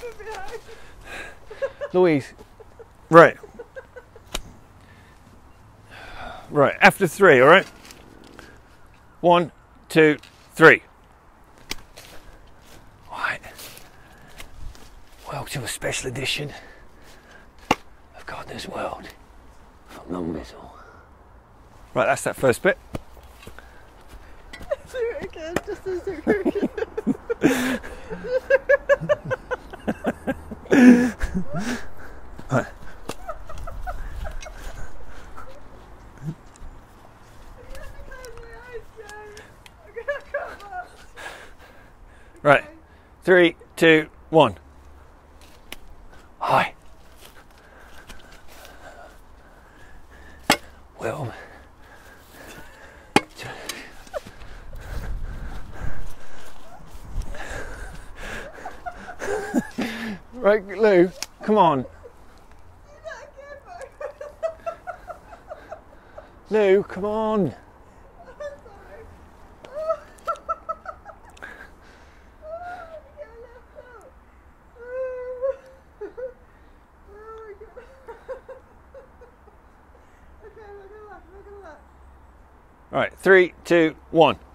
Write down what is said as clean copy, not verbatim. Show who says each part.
Speaker 1: Louise. Right. Right, after 3, all right? 1, 2, 3. Right. Welcome to a special edition of Gardener's World from Long Mizzle. Right, that's that first bit.
Speaker 2: Do it again, just as do it again.
Speaker 1: Right. Right, 3, 2, 1. Hi. Well, right, Lou, come on. Lou, come on. Right, 3, 2, 1.